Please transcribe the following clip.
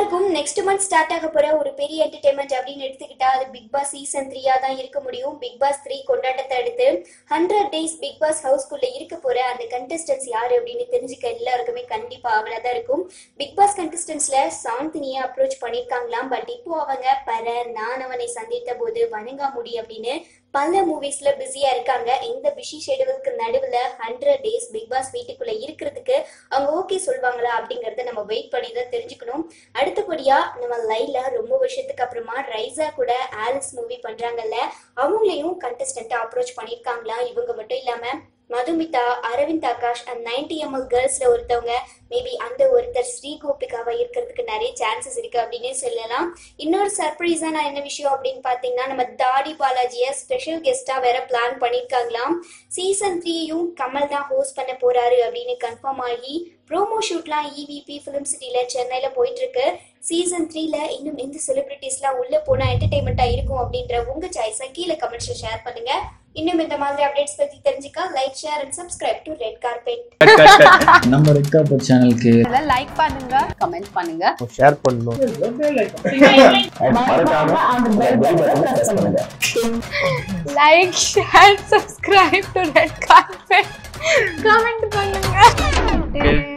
எல்லாருக்கும் next month start ஆக போற ஒரு பெரிய என்டர்டைன்மெண்ட் அப்படின்னு எடுத்துக்கிட்டா அது பிக் பாஸ் சீசன் 3 தான் இருக்க முடியும். பிக் பாஸ் 3 கொண்டாட்டத்தை அடுத்து 100 டேஸ் பிக் பாஸ் ஹவுஸ்குள்ள இருக்க போற அந்த கண்டஸ்டன்ஸ் யாரு அப்படின்னு தெரிஞ்சுக்க எல்லாருக்குமே கண்டிப்பா அவளா தான் இருக்கும். பிக் பாஸ் கண்டஸ்டன்ஸ்ல சாந்தினியை அப்ரோச் பண்ணிருக்காங்களாம். பட் இப்போ அவங்க நான் அவனை சந்தித்த போது வணங்காமுடி அப்படின்னு பல மூவிஸ்ல பிஸியா இருக்காங்க. இந்த பிஸி ஷெடியூலுக்கு நடுவுல 100 டேஸ் பிக் பாஸ் வீட்டுக்குள்ள இருக்கிறதுக்கு அவங்க ஓகே சொல்வாங்களா அப்படிங்கறத நம்ம வெயிட் பண்ணி தான் தெரிஞ்சுக்கணும். அடுத்தபடியா நம்ம லைலா ரொம்ப வருஷத்துக்கு அப்புறமா ரைசா கூட ஆலிஸ் மூவி பண்றாங்கல்ல, அவங்களையும் கண்டஸ்டன்ட்டா அப்ரோச் பண்ணிருக்காங்களா. இவங்க மட்டும் இல்லாம மதுமிதா, அரவிந்த் ஆகாஷ் அண்ட் 90ml கேர்ள்ஸ்ல ஒருத்தவங்க மேபி அந்த ஒருத்தர் ஸ்ரீ கோபிகாவா இருக்கிறதுக்கு நிறைய சான்சஸ் இருக்கு அப்படின்னு சொல்லலாம். இன்னொரு சர்ப்ரைஸான என்ன விஷயம் அப்படின்னு பாத்தீங்கன்னா நம்ம தாடி பாலாஜியை ஸ்பெஷல் கெஸ்டா வேற பிளான் பண்ணிருக்காங்களாம். சீசன் 3யும் கமல் தான் ஹோஸ்ட் பண்ண போறாரு அப்படின்னு கன்ஃபார்ம் ஆகி ப்ரோமோ ஷூட்லாம் EVP ஃபிலிம் சிட்டில சென்னையில போயிட்டு இருக்கு. சீசன் 3ல இன்னும் எந்த செலிபிரிட்டிஸ்லாம் உள்ள போனா என்டர்டைன்மெண்டா இருக்கும் அப்படின்ற உங்க சாய்ஸை கீழே கமெண்ட்ஸ்ல ஷேர் பண்ணுங்க. இன்னும் இந்த மாதிரி அப்டேட்ஸ் பத்தி தெரிஞ்சுக்க like, share and subscribe to red carpet. நம்ம ரெட் கார்பெட் சேனலுக்கு லைக் பண்ணுங்க, கமெண்ட் பண்ணுங்க, ஷேர் பண்ணனும். Like, share, subscribe to red carpet. Comment பண்ணுங்க.